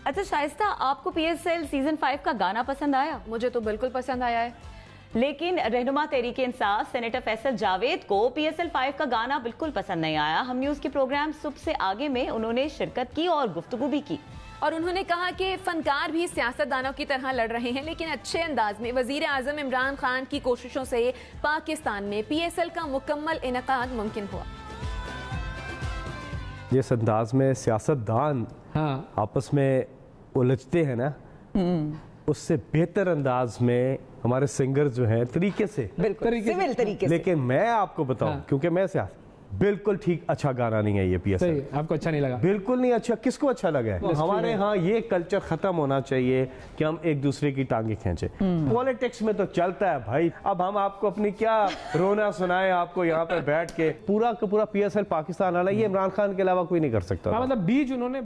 अच्छा शाइस्ता, आपको PSL season 5 का गाना पसंद आया? मुझे तो बिल्कुल पसंद आया है, लेकिन रहनुमा तहरीक इंसाफ सेनेटर फैसल जावेद को PSL 5 का गाना बिल्कुल पसंद नहीं आया। हम न्यूज के प्रोग्राम सुबह से आगे में उन्होंने शिरकत की और गुफ्तगू भी की और उन्होंने कहा कि फनकार भी सियासतदानों की तरह लड़ रहे हैं, लेकिन अच्छे अंदाज में। वजीर आजम इमरान खान की कोशिशों से पाकिस्तान में PSL का मुकम्मल इनेकाद मुमकिन हुआ। जिस अंदाज में सियासतदान आपस में उलझते हैं ना, उससे बेहतर अंदाज में हमारे सिंगर जो हैं तरीके से, सिविल तरीके से। लेकिन मैं आपको बताऊं, क्योंकि मैं सियासत बिल्कुल ठीक अच्छा गाना नहीं है ये PSL। आपको अच्छा नहीं लगा? बिल्कुल नहीं अच्छा। किसको अच्छा लगा है? हमारे यहाँ ये कल्चर खत्म होना चाहिए कि हम एक दूसरे की टांगे खींचे। पॉलिटिक्स में तो चलता है भाई। अब हम आपको अपनी क्या रोना सुनाए आपको यहाँ पे बैठ के। पूरा का पूरा PSL पाकिस्तान वाला ये इमरान खान के अलावा कोई नहीं कर सकता। मतलब बीज उन्होंने